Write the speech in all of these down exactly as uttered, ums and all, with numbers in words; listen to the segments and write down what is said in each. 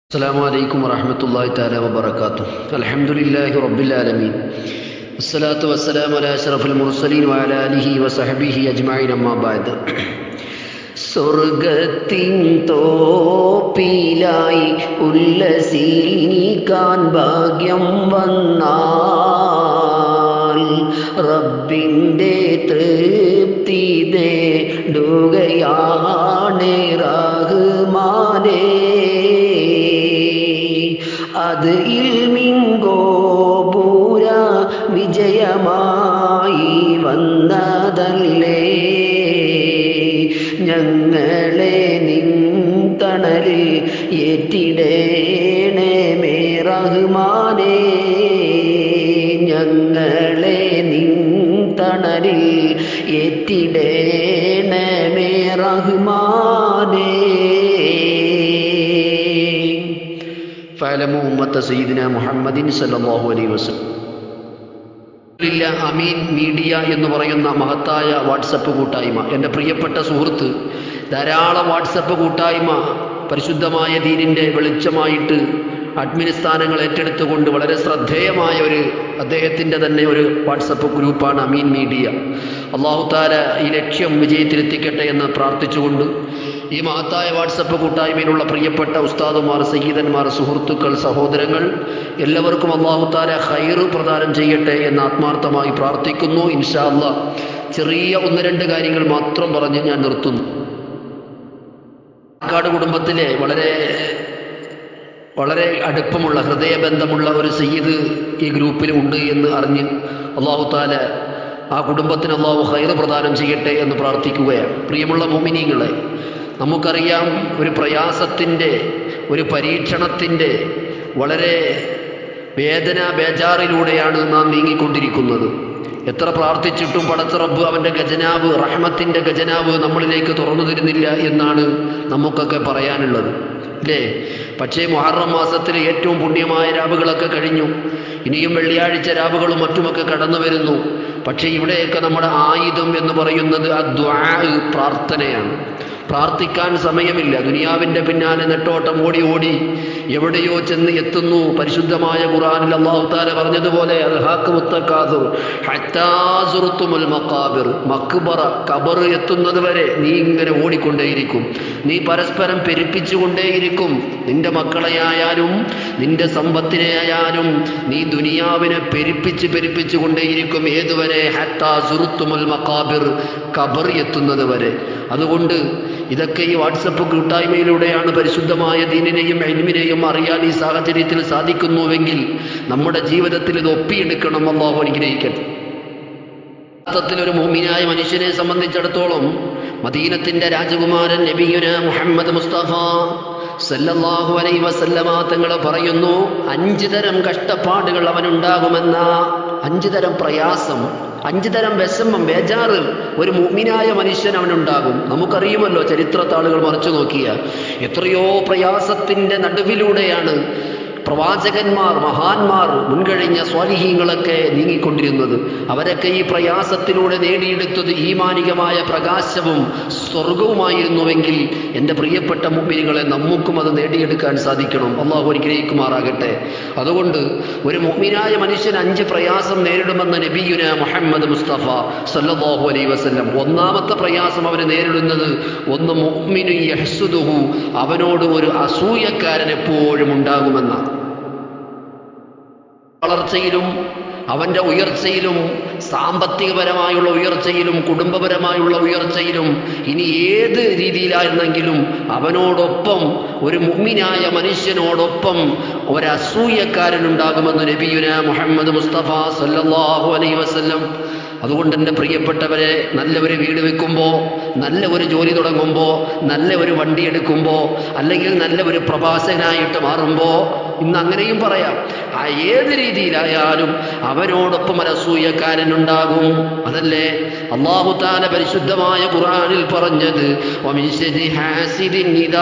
السلام عليكم ورحمة الله تعالى وبركاته. الحمد لله رب العالمين والصلاة والسلام على أشرف المرسلين وعلى آله وصحبه أجمعين أما بعد. സ്വർഗത്തിൻ തോപ്പിലായി ഉല്ലസിക്കാൻ ഭാഗ്യം വന്നാൽ റബ്ബിൻ്റെ തൃപ്തി നേടുകയാണ് റഹ്മാനേ. അത് ഇൽമിങ്കോപൂര വിജയമായി വന്നതല്ലേ. ഞങ്ങളെ നിൻ തണലിൽ ഏറ്റിടേണേ മേ റഹ്മാനേ. ഞങ്ങളെ നിൻ തണലിൽ ഏറ്റിടേണേ മേ റഹ്മാനേ. ഫഅലമു ഉമ്മത്ത സയ്യിദിന മുഹമ്മദിൻ സല്ലല്ലാഹു അലൈഹി വസല്ലം. അമീൻ മീഡിയ എന്ന് പറയുന്ന മഹത്തായ വാട്സപ്പ് കൂട്ടായ്മ, എൻ്റെ പ്രിയപ്പെട്ട സുഹൃത്ത് ധാരാളം വാട്സപ്പ് കൂട്ടായ്മ പരിശുദ്ധമായ ദീനിൻ്റെ വെളിച്ചമായിട്ട് അഡ്മിൻ സ്ഥാനങ്ങൾ ഏറ്റെടുത്തുകൊണ്ട് വളരെ ശ്രദ്ധേയമായ ഒരു അദ്ദേഹത്തിൻ്റെ തന്നെ ഒരു വാട്സപ്പ് ഗ്രൂപ്പാണ് അമീൻ മീഡിയ. അല്ലാഹു തആല ഈ ലക്ഷ്യം വിജയത്തിലെത്തിക്കട്ടെ എന്ന് പ്രാർത്ഥിച്ചുകൊണ്ട് ഈ മഹത്തായ വാട്സപ്പ് കൂട്ടായ്മയിലുള്ള പ്രിയപ്പെട്ട ഉസ്താദുമാർ, സയ്യിദന്മാർ, സുഹൃത്തുക്കൾ, സഹോദരങ്ങൾ എല്ലാവർക്കും അല്ലാഹു തആല ഖൈർ പ്രദാനം ചെയ്യട്ടെ എന്ന് ആത്മാർത്ഥമായി പ്രാർത്ഥിക്കുന്നു. ഇൻഷാ അല്ലാഹ് ചെറിയ ഒന്ന് രണ്ട് കാര്യങ്ങൾ മാത്രം പറഞ്ഞ് ഞാൻ നിർത്തുന്നു. കാട് കുടുംബത്തിലെ വളരെ വളരെ അടുപ്പമുള്ള ഹൃദയബന്ധമുള്ള ഒരു സയ്യിദ് ഈ ഗ്രൂപ്പിൽ ഉണ്ട് എന്ന് അറിഞ്ഞ് അല്ലാഹു തആല ആ കുടുംബത്തിന് അല്ലാഹു ഖൈർ പ്രദാനം ചെയ്യട്ടെ എന്ന് പ്രാർത്ഥിക്കുകയാണ്. പ്രിയമുള്ള മുഅ്മിനീങ്ങളെ, നമുക്കറിയാം ഒരു പ്രയാസത്തിൻ്റെ, ഒരു പരീക്ഷണത്തിൻ്റെ വളരെ വേദന ബേജാറിലൂടെയാണ് നാം നീങ്ങിക്കൊണ്ടിരിക്കുന്നത്. എത്ര പ്രാർത്ഥിച്ചിട്ടും പടച്ച റബ്ബ് അവൻ്റെ ഖജനാവ്, റഹ്മത്തിൻ്റെ ഖജനാവ് നമ്മളിലേക്ക് തുറന്നു തരുന്നില്ല എന്നാണ് നമുക്കൊക്കെ പറയാനുള്ളത്, അല്ലേ? പക്ഷേ മുഹറം മാസത്തിൽ ഏറ്റവും പുണ്യമായ രാവുകളൊക്കെ കഴിഞ്ഞു. ഇനിയും വെള്ളിയാഴ്ച രാവുകളും മറ്റുമൊക്കെ കടന്നു വരുന്നു. പക്ഷേ ഇവിടെയൊക്കെ നമ്മുടെ ആയുധം എന്ന് പറയുന്നത് ആ ദുആ, പ്രാർത്ഥനയാണ്. പ്രാർത്ഥിക്കാൻ സമയമില്ല. ദുനിയാവിൻ്റെ പിന്നാലെ നെട്ടോട്ടം ഓടി ഓടി എവിടെയോ ചെന്ന് എത്തുന്നു. പരിശുദ്ധമായ ഖുർആനിൽ അല്ലാഹു തആല പറഞ്ഞതുപോലെ അൽഹാഖുമുത്തകാസുർ ഹത്താ സുർതുമുൽ മഖാബിർ, മഖ്ബറ ഖബർ എത്തുന്നത് വരെ നീ ഇങ്ങനെ ഓടിക്കൊണ്ടേയിരിക്കും. നീ പരസ്പരം പെരുപ്പിച്ചുകൊണ്ടേയിരിക്കും. നിന്റെ മക്കളെയായാലും നിന്റെ സമ്പത്തിനെയായാലും നീ ദുനിയാവിനെ പെരുപ്പിച്ച് പെരുപ്പിച്ചു കൊണ്ടേയിരിക്കും. ഏതുവരെ? ഹത്താ സുർതുമുൽ മഖാബിർ, ഖബർ എത്തുന്നത് വരെ. അതുകൊണ്ട് ഇതൊക്കെ ഈ വാട്സപ്പ് കൂട്ടായ്മയിലൂടെയാണ് പരിശുദ്ധമായ ദീനിനെയും ഇൽമിനെയും അറിയാൻ ഈ സാഹചര്യത്തിൽ സാധിക്കുന്നുവെങ്കിൽ നമ്മുടെ ജീവിതത്തിൽ ഇത് ഒപ്പിയെടുക്കണം. അല്ലാഹു അനുഗ്രഹിക്കട്ടെ. യഥാർത്ഥത്തിൽ ഒരു മുഅ്മിനായ മനുഷ്യനെ സംബന്ധിച്ചിടത്തോളം മദീനത്തിന്റെ രാജകുമാരൻ നബിയുന മുഹമ്മദ് മുസ്തഫ സല്ലല്ലാഹു അലൈഹി വസല്ലമ തങ്ങൾ പറയുന്നു, അഞ്ച് തരം കഷ്ടപ്പാടുകൾ അവനുണ്ടാകുമെന്ന, അഞ്ച് തരം പ്രയാസം, അഞ്ച് തരം വിഷമം, ബേജാറ് ഒരു മുഅ്മിനായ മനുഷ്യൻ അവനുണ്ടാകും. നമുക്കറിയുമല്ലോ, ചരിത്രത്താളുകൾ മറിച്ചു നോക്കിയ എത്രയോ പ്രയാസത്തിന്റെ നടുവിലൂടെയാണ് പ്രവാചകന്മാർ, മഹാന്മാർ, മുൻകഴിഞ്ഞ സ്വാലിഹീങ്ങളൊക്കെ നീങ്ങിക്കൊണ്ടിരുന്നത്. അവരൊക്കെ ഈ പ്രയാസത്തിലൂടെ നേടിയെടുത്തത് ഈമാനികമായ പ്രകാശവും സ്വർഗവുമായിരുന്നുവെങ്കിൽ എൻ്റെ പ്രിയപ്പെട്ട മുഅ്മിനീങ്ങളെ, നമുക്കും അത് നേടിയെടുക്കാൻ സാധിക്കണം. അല്ലാഹു അനുഗ്രഹിക്കുമാറാകട്ടെ. അതുകൊണ്ട് ഒരു മുഅ്മിനായ മനുഷ്യൻ അഞ്ച് പ്രയാസം നേരിടുമെന്ന നബിയുന മുഹമ്മദ് മുസ്തഫ സല്ലല്ലാഹു അലൈഹി വസല്ലം. ഒന്നാമത്തെ പ്രയാസം അവന് നേരിടുന്നത് ഒന്ന് മുഅ്മിനു യഹ്സുദുഹു, അവനോട് ഒരു അസൂയക്കാരൻ എപ്പോഴും ഉണ്ടാകുമെന്ന. വളർച്ചയിലും അവൻ്റെ ഉയർച്ചയിലും, സാമ്പത്തികപരമായുള്ള ഉയർച്ചയിലും, കുടുംബപരമായുള്ള ഉയർച്ചയിലും, ഇനി ഏത് രീതിയിലായിരുന്നെങ്കിലും അവനോടൊപ്പം, ഒരു മുഅ്മിനായ മനുഷ്യനോടൊപ്പം ഒരസൂയക്കാരനുണ്ടാകുമെന്ന് നബിയുന മുഹമ്മദ് മുസ്തഫ സല്ലല്ലാഹു അലൈഹി വസല്ലം. അതുകൊണ്ട് എൻ്റെ പ്രിയപ്പെട്ടവരെ, നല്ല ഒരു വീട് വെക്കുമ്പോൾ, നല്ല ഒരു ജോലി തുടങ്ങുമ്പോൾ, നല്ല ഒരു വണ്ടി എടുക്കുമ്പോൾ, അല്ലെങ്കിൽ നല്ല ഒരു പ്രഭാഷകനായിട്ട് മാറുമ്പോൾ, ഇന്ന് അങ്ങനെയും പറയാം, ആ ഏത് രീതിയിലായാലും അവനോടൊപ്പം ഒരസൂയക്കാരനുണ്ടാകും. അതല്ലേ അല്ലാഹു തആല പരിശുദ്ധമായ ഖുർആനിൽ പറഞ്ഞത്, വമിൻ ശർരി ഹാസിദിൻ ഇദാ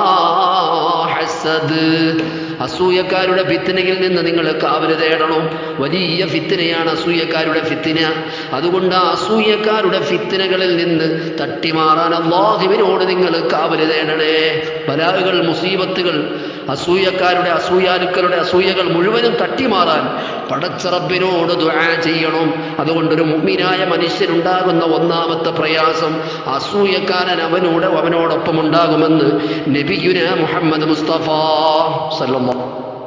ഹസദ്. അസൂയക്കാരുടെ ഫിത്നയിൽ നിന്ന് നിങ്ങൾ കാവൽ തേടണം. വലിയ ഫിത്നയാണ് അസൂയക്കാരുടെ ഫിത്ന. അതുകൊണ്ട് ആ അസൂയക്കാരുടെ ഫിത്നകളിൽ നിന്ന് തട്ടിമാറാൻ അല്ലാഹുവിനോട് നിങ്ങൾ കാവൽ തേടണേ. ബലാകൾ, മുസീബത്തുകൾ അസൂയക്കാരുടെ അസൂയാലുക്കളുടെ അസൂയകൾ മുഴുവനും തട്ടിമാറാൻ പടച്ച റബ്ബിനോട് ദുആ ചെയ്യണം. അതുകൊണ്ടൊരു മുഅ്മിനായ മനുഷ്യനുണ്ടാകുന്ന ഒന്നാമത്തെ പ്രയാസം അസൂയക്കാരൻ അവനോട് അവനോടൊപ്പം ഉണ്ടാകുമെന്ന് നബിയുനാ മുഹമ്മദ് മുസ്തഫ സല്ലല്ലാഹു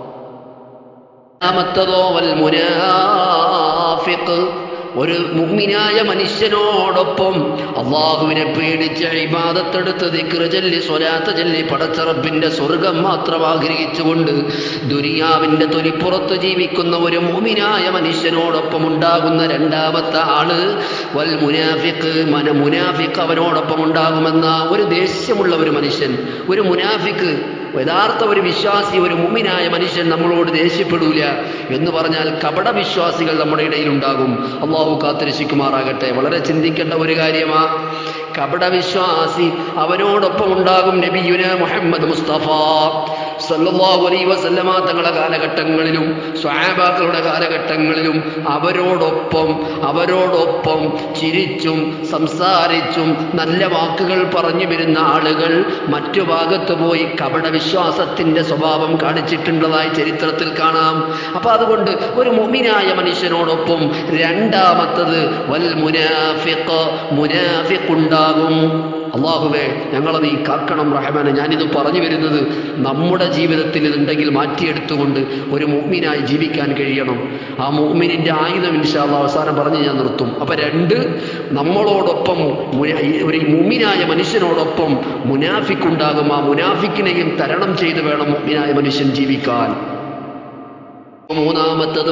അലൈഹി വൽ മുനാഫിഖ്, ഒരു മുഅ്മിനായ മനുഷ്യനോടൊപ്പം അള്ളാഹുവിനെ പേടിച്ച് ഇബാദത്തെടുത്ത് ദിക്ർ ചൊല്ലി സ്വലാത്ത് ചൊല്ലി പടച്ച റബ്ബിന്റെ സ്വർഗം മാത്രം ആഗ്രഹിച്ചുകൊണ്ട് ദുനിയാവിന്റെ തൊലിപ്പുറത്ത് ജീവിക്കുന്ന ഒരു മുഅ്മിനായ മനുഷ്യനോടൊപ്പം ഉണ്ടാകുന്ന രണ്ടാമത്തെ ആള് വൽ മുനാഫിഖ്, മന മുനാഫിഖ് അവനോടൊപ്പം ഉണ്ടാകുമെന്ന ഒരു ദേഷ്യമുള്ള ഒരു മനുഷ്യൻ, ഒരു മുനാഫിഖ്, യഥാർത്ഥ ഒരു വിശ്വാസി, ഒരു മുഅ്മിനായ മനുഷ്യൻ നമ്മളോട് ദേഷ്യപ്പെടൂല എന്ന് പറഞ്ഞാൽ കപട വിശ്വാസികൾ നമ്മുടെ ഇടയിൽ ഉണ്ടാകും. അള്ളാഹു കാത്തുരക്ഷിക്കുമാറാകട്ടെ. വളരെ ചിന്തിക്കേണ്ട ഒരു കാര്യമാ. കപട വിശ്വാസി അവനോടൊപ്പം ഉണ്ടാകും നബിയുനാ മുഹമ്മദ് മുസ്തഫ സല്ലല്ലാഹു അലൈഹി വസല്ലമ തങ്ങളുടെ കാലഘട്ടങ്ങളിലും സ്വഹാബാക്കളുടെ കാലഘട്ടങ്ങളിലും അവരോടൊപ്പം അവരോടൊപ്പം ചിരിച്ചും സംസാരിച്ചും നല്ല വാക്കുകൾ പറഞ്ഞു വരുന്ന ആളുകൾ മറ്റു ഭാഗത്ത് പോയി കപട വിശ്വാസത്തിന്റെ സ്വഭാവം കാണിച്ചിട്ടുള്ളതായി ചരിത്രത്തിൽ കാണാം. അപ്പൊ അതുകൊണ്ട് ഒരു മുഅ്മിനായ മനുഷ്യനോടൊപ്പം രണ്ടാമത്തത് വൽ മുനാഫിഖ്, മുനാഫിഖ് ഉണ്ടാകും. അള്ളാഹുവേ ഞങ്ങളെ നീ കാക്കണം റഹ്മാനെ. ഞാനിത് പറഞ്ഞു വരുന്നത് നമ്മുടെ ജീവിതത്തിൽ ഇതുണ്ടെങ്കിൽ മാറ്റിയെടുത്തുകൊണ്ട് ഒരു മുഅ്മിനായി ജീവിക്കാൻ കഴിയണം. ആ മുഅ്മിനിന്റെ ആയുധം ഇൻഷാ അല്ലാഹ് അവസാനം പറഞ്ഞ് ഞാൻ നിർത്തും. അപ്പൊ രണ്ട്, നമ്മളോടൊപ്പം ഒരു മുഅ്മിനായ മനുഷ്യനോടൊപ്പം മുനാഫിഖ് ഉണ്ടാകും. ആ മുനാഫിക്കിനെയും തരണം ചെയ്ത് വേണം മുഅ്മിനായ മനുഷ്യൻ ജീവിക്കാൻ. മൂന്നാമത്തത്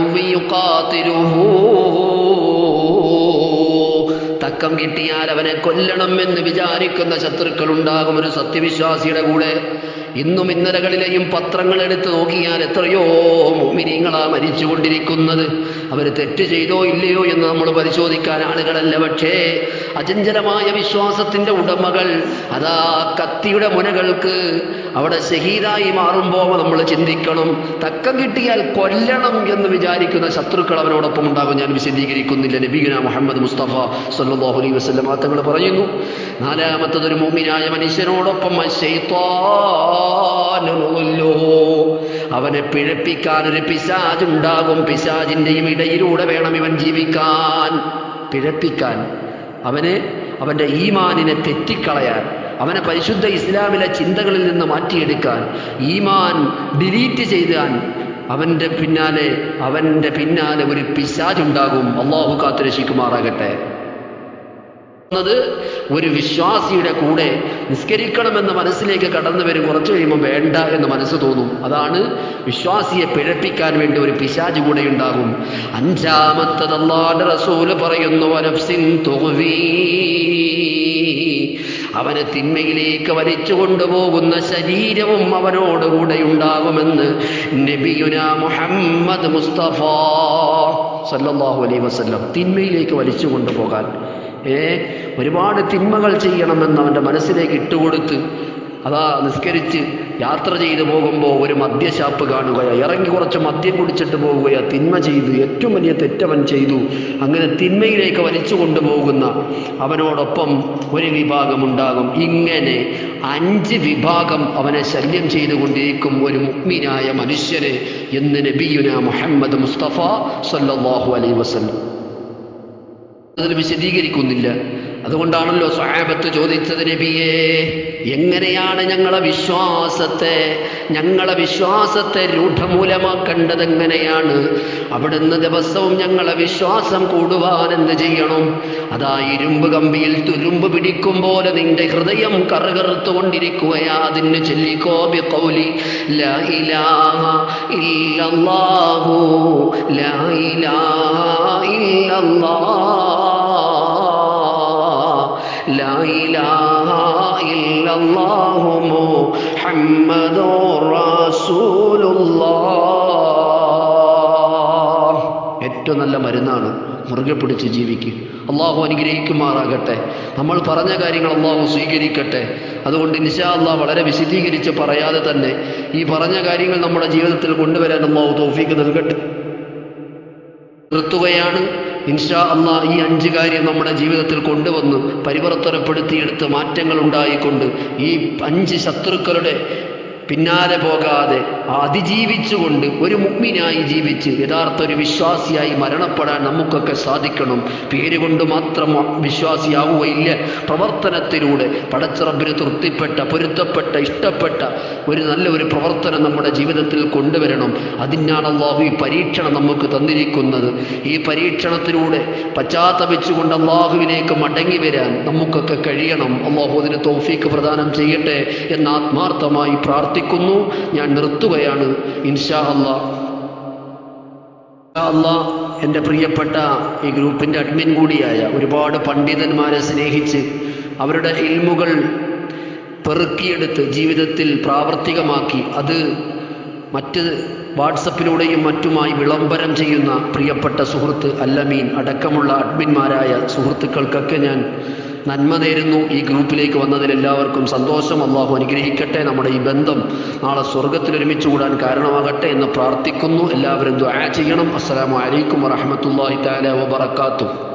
തക്കം കിട്ടിയാൽ അവനെ കൊല്ലണം എന്ന് വിചാരിക്കുന്ന ശത്രുക്കൾ ഉണ്ടാകും ഒരു സത്യവിശ്വാസിയുടെ കൂടെ. ഇന്നും ഇന്നലകളിലെയും പത്രങ്ങൾ എടുത്ത് നോക്കിയാൽ എത്രയോ മുഅ്മിനീങ്ങളാ മരിച്ചുകൊണ്ടിരിക്കുന്നത്. അവർ തെറ്റ് ചെയ്തോ ഇല്ലയോ എന്ന് നമ്മൾ പരിശോധിക്കാൻ ആളുകളല്ല. പക്ഷേ അചഞ്ചലമായ വിശ്വാസത്തിന്റെ ഉടമകൾ അതാ കത്തിയുടെ മുനകൾക്ക് അവിടെ ഷഹീദായി മാറുമ്പോൾ നമ്മൾ ചിന്തിക്കണം, തക്കം കിട്ടിയാൽ കൊല്ലണം എന്ന് വിചാരിക്കുന്ന ശത്രുക്കൾ അവനോടൊപ്പം ഉണ്ടാകും. ഞാൻ വിശദീകരിക്കുന്നില്ല. നബിയുനാ മുഹമ്മദ് മുസ്തഫ സല്ലല്ലാഹു അലൈഹി വസല്ലം തങ്ങൾ പറയുന്നു, നാലാമത്തത് ഒരു മുഅ്മിനായ മനുഷ്യനോടൊപ്പം അവനെ പിഴപ്പിക്കാൻ ഒരു പിശാചുണ്ടാകും. പിശാചിന്റെയും ഇടയിലൂടെ വേണം ഇവൻ ജീവിക്കാൻ. പിഴപ്പിക്കാൻ, അവനെ അവന്റെ ഈമാനിനെ തെറ്റിക്കളയാൻ, അവനെ പരിശുദ്ധ ഇസ്ലാമിലെ ചിന്തകളിൽ നിന്ന് മാറ്റിയെടുക്കാൻ, ഈമാൻ ഡിലീറ്റ് ചെയ്താൻ അവന്റെ പിന്നാലെ അവന്റെ പിന്നാലെ ഒരു പിശാചുണ്ടാകും. അള്ളാഹു കാത്തുരക്ഷിക്കുമാറാകട്ടെ. ഒരു വിശ്വാസിയുടെ കൂടെ നിസ്കരിക്കണമെന്ന് മനസ്സിലേക്ക് കടന്നു വരും. കുറച്ചു കഴിയുമ്പോൾ വേണ്ട എന്ന് മനസ്സ് തോന്നും. അതാണ് വിശ്വാസിയെ പിഴപ്പിക്കാൻ വേണ്ടി ഒരു പിശാച് കൂടെ ഉണ്ടാകും. അഞ്ചാമത്തത് അല്ലാഹുവിന്റെ റസൂല് പറയുന്നു, വനഫ്സിൻ തുഗ്വീ, അവനെ തിന്മയിലേക്ക് വലിച്ചു കൊണ്ടുപോകുന്ന ശരീരവും അവനോടുകൂടെ ഉണ്ടാകുമെന്ന് നബിയുനാ മുഹമ്മദ് മുസ്തഫ സല്ലല്ലാഹു അലൈഹി വസല്ലം. തിന്മയിലേക്ക് വലിച്ചു കൊണ്ടുപോകാൻ, ഏ ഒരുപാട് തിന്മകൾ ചെയ്യണമെന്ന് അവൻ്റെ മനസ്സിലേക്ക് ഇട്ടുകൊടുത്ത് അതാ നിസ്കരിച്ച് യാത്ര ചെയ്തു പോകുമ്പോൾ ഒരു മദ്യശാപ്പ് കാണുകയാണ്, ഇറങ്ങി കുറച്ച് മദ്യം കുടിച്ചിട്ട് പോവുകയാണ്, തിന്മ ചെയ്തു, ഏറ്റവും വലിയ തെറ്റവൻ ചെയ്തു. അങ്ങനെ തിന്മയിലേക്ക് വലിച്ചു കൊണ്ടുപോകുന്ന അവനോടൊപ്പം ഒരു വിഭാഗമുണ്ടാകും. ഇങ്ങനെ അഞ്ച് വിഭാഗം അവനെ ശല്യം ചെയ്തുകൊണ്ടിരിക്കും ഒരു മുഅ്മിനായ മനുഷ്യന് എന്ന് നബിയുനാ മുഹമ്മദ് മുസ്തഫ സല്ലല്ലാഹു അലൈഹി വസല്ലം. അതിൽ വിശദീകരിക്കുന്നില്ല. അതുകൊണ്ടാണല്ലോ സ്വഹാബത്ത് ചോദിച്ചത്, നബിയേ എങ്ങനെയാണ് ഞങ്ങളെ വിശ്വാസത്തെ ഞങ്ങളെ വിശ്വാസത്തെ രൂഢമൂലമാക്കേണ്ടത് എങ്ങനെയാണ്? അവിടുന്ന് ദിവസവും ഞങ്ങളെ വിശ്വാസം കൂടുവാൻ എന്ത് ചെയ്യണം? അതാ ഇരുമ്പ് കമ്പിയിൽ തുരുമ്പ് പിടിക്കും പോലെ നിന്റെ ഹൃദയം കറുകറുത്തുകൊണ്ടിരിക്കുകയാ. അതിന് ചൊല്ലിക്കോ ബിഖൗലി ലാ ഇലാഹ ഇല്ലല്ലാഹു ലാ ഇലാഹ ഇല്ലല്ലാഹ് ലാ ഇലാഹ ഇല്ലല്ലാഹു മുഹമ്മദുർ റസൂലുള്ളാഹ്. ഏറ്റവും നല്ല മരുന്നാണ്. മുറുകെ പിടിച്ച് ജീവിക്കും. അള്ളാഹു അനുഗ്രഹിക്കുമാറാകട്ടെ. നമ്മൾ പറഞ്ഞ കാര്യങ്ങൾ അള്ളാഹു സ്വീകരിക്കട്ടെ. അതുകൊണ്ട് ഇൻഷാ അള്ളാഹ് വളരെ വിശദീകരിച്ച് പറയാതെ തന്നെ ഈ പറഞ്ഞ കാര്യങ്ങൾ നമ്മുടെ ജീവിതത്തിൽ കൊണ്ടുവരാൻ അള്ളാഹു തൗഫീഖ് നൽകട്ടെ. നിർത്തുകയാണ്. ഇൻഷാ അള്ളാഹ് ഈ അഞ്ച് കാര്യം നമ്മുടെ ജീവിതത്തിൽ കൊണ്ടുവന്ന് പരിവർത്തനപ്പെടുത്തിയെടുത്ത് മാറ്റങ്ങൾ ഉണ്ടായിക്കൊണ്ട് ഈ അഞ്ച് ശത്രുക്കളുടെ പിന്നാലെ പോകാതെ അതിജീവിച്ചുകൊണ്ട് ഒരു മുഅ്മിനായി ജീവിച്ച് യഥാർത്ഥ ഒരു വിശ്വാസിയായി മരണപ്പെടാൻ നമുക്കൊക്കെ സാധിക്കണം. പേരുകൊണ്ട് മാത്രം വിശ്വാസിയാവുകയില്ല, പ്രവർത്തനത്തിലൂടെ പടച്ച റബ്ബിന് തൃപ്തിപ്പെട്ട, പൊരുത്തപ്പെട്ട, ഇഷ്ടപ്പെട്ട ഒരു നല്ല ഒരു പ്രവർത്തനം നമ്മുടെ ജീവിതത്തിൽ കൊണ്ടുവരണം. അതിനാണ് അല്ലാഹു ഈ പരീക്ഷണം നമുക്ക് തന്നിരിക്കുന്നത്. ഈ പരീക്ഷണത്തിലൂടെ പശ്ചാത്തപിച്ചുകൊണ്ട് അല്ലാഹുവിലേക്ക് മടങ്ങി വരാൻ നമുക്കൊക്കെ കഴിയണം. അല്ലാഹു അതിന് തൗഫീഖ് പ്രദാനം ചെയ്യട്ടെ എന്ന് ആത്മാർത്ഥമായി പ്രാർത്ഥിക്കുന്നു. ഞാൻ നിർത്തുകയാണ്. ഇൻഷാ അല്ലാഹ് അല്ലാഹ് എൻ്റെ പ്രിയപ്പെട്ട ഈ ഗ്രൂപ്പിൻ്റെ അഡ്മിൻ കൂടിയായ ഒരുപാട് പണ്ഡിതന്മാരെ സ്നേഹിച്ച് അവരുടെ ഇൽമുകൾ പെറുക്കിയെടുത്ത് ജീവിതത്തിൽ പ്രാവർത്തികമാക്കി അത് മറ്റ് വാട്സപ്പിലൂടെയും മറ്റുമായി വിളംബരം ചെയ്യുന്ന പ്രിയപ്പെട്ട സുഹൃത്ത് അൽ-അമീൻ അടക്കമുള്ള അഡ്മിന്മാരായ സുഹൃത്തുക്കൾക്കൊക്കെ ഞാൻ നന്മ നേരുന്നു. ഈ ഗ്രൂപ്പിലേക്ക് വന്നതിൽ എല്ലാവർക്കും സന്തോഷം. അല്ലാഹു അനുഗ്രഹിക്കട്ടെ. നമ്മുടെ ഈ ബന്ധം നാളെ സ്വർഗത്തിൽ ഒരുമിച്ച് കൂടാൻ കാരണമാകട്ടെ എന്ന് പ്രാർത്ഥിക്കുന്നു. എല്ലാവരും ദുആ ചെയ്യണം. അസ്സലാമു അലൈക്കും വറഹ്മത്തുള്ളാഹി തആല വബറകാതുഹു.